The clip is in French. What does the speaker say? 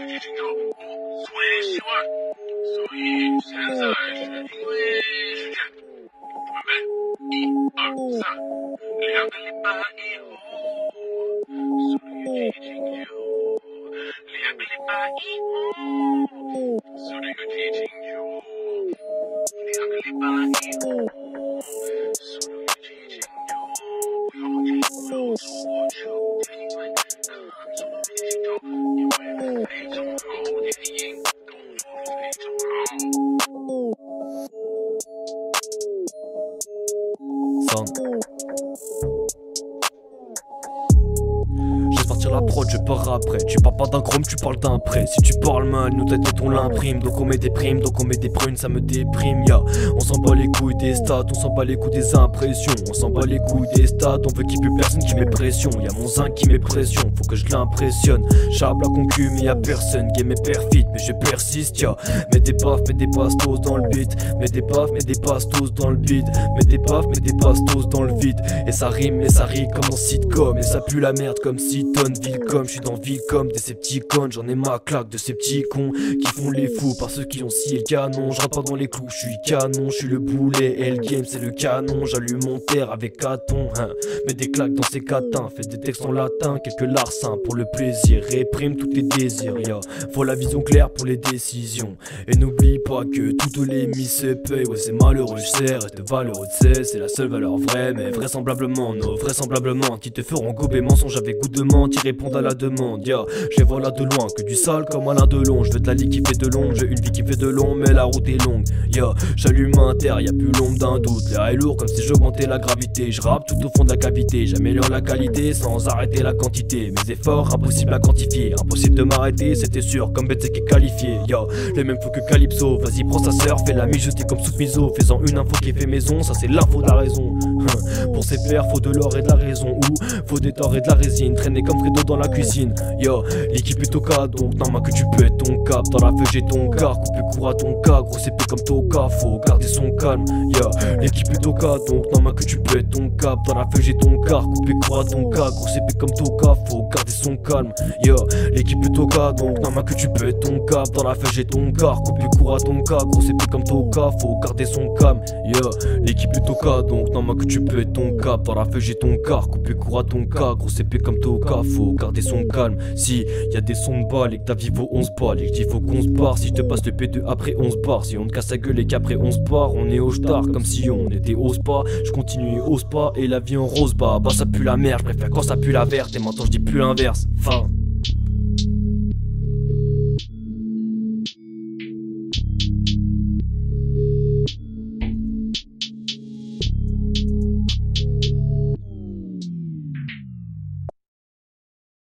剧情就所以喜欢，所以现在是因为时间，准备1、2、3，2个礼拜以后，所以剧情就2个礼拜以后，所以剧情就2个礼拜以后，所以剧情就不要听，不要错就因为看所有剧情就因为非常好，电影动作非常好。 Je vais sortir la prod, je pars après. Tu parles pas d'un chrome, tu parles d'un prêt. Si tu parles mal, nous t'aider on l'imprime. Donc on met des primes, donc on met des prunes, ça me déprime, ya. On s'en bat les couilles des stats, on s'en bat les couilles des impressions. On s'en bat les couilles des stats, on veut qu'il y ait plus personne qui met pression. Y'a mon zinc qui met pression, faut que je l'impressionne. Chable la concu, mais y'a personne. Game est perfide, mais je persiste, ya. Mets des baffes, mets des bastos dans le beat. Mets des baffes, mets des bastos dans le beat. Mets des baffes, mets des bastos dans le vide. Et ça rime comme dans sitcom. Et ça pue la merde comme Seaton, Vilcom. Je suis dans Vilcom, des Septicons. J'en ai ma claque de ces petits cons qui font les fous par ceux qui ont scié le canon. Je rentre pas dans les clous, je suis canon, je suis le boulet. Et le game c'est le canon, j'allume mon terre avec caton, hein. Mets des claques dans ces catins, fais des textes en latin, quelques larcins pour le plaisir. Réprime tous tes désirs, ya. Faut la vision claire pour les décisions. Et n'oublie pas que toutes les mises se payent. Ouais c'est malheureux, je sais, reste valeureux, c'est la seule valeur vraie. Mais vraisemblablement, non, vraisemblablement, qui te feront gober mensonge avec goût de menthe, ils répondent à la demande, ya. Je les vois là de loin, que du sale comme Alain Delon. Je veux de la lie qui fait de l'ombre, j'ai une vie qui fait de long, mais la route est longue, ya. J'allume un terre, y'a plus l'ombre d'un doute. L'air est lourd comme si j'augmentais la gravité. Je rappe tout au fond de la cavité, j'améliore la qualité sans arrêter la quantité. Mes efforts, impossible à quantifier, impossible de m'arrêter, c'était sûr, comme bête c'est qui est qualifié, ya. Les mêmes faux que Calypso, vas-y prends sa sœur, fais la mijoter comme sous miso. Faisant une info qui fait maison, ça c'est l'info de la raison. Pour ces pères, faut de l'or et de la raison, ou faut des torts et de la résine, traîner comme Fredo dans la cuisine, yo. L'équipe est au cas, donc normal que tu peux être ton cap. Dans la feuille j'ai ton car, coupe court à ton cas. Gros CP comme Toka, faut garder son calme, yo. L'équipe est au cas, donc normal que tu peux être ton cap. Dans la feuille j'ai ton car, coupe court à ton cas. Gros CP comme Toka, faut garder son calme, yo. L'équipe est au cas, donc normal que tu peux être ton cap. Dans la feuille j'ai ton car, coupe court à ton cas. Gros CP comme Toka, faut garder son calme, yo. L'équipe est au cas, donc normal que tu peux être ton cap. Dans la feuille j'ai ton car, coupe court à ton cas. Gros CP comme Toka, faut garder son calme. Si y'a des sons de balles et que ta vie vaut 11 balles et que j'dis faut qu'on se barre, si je te passe le P2 après 11 bars, si on te casse la gueule et qu'après on se barre, on est au star comme si on était au spa. Je continue au spa et la vie en rose, bah ça pue la merde, je préfère quand ça pue la verte et maintenant j'dis plus l'inverse. Fin.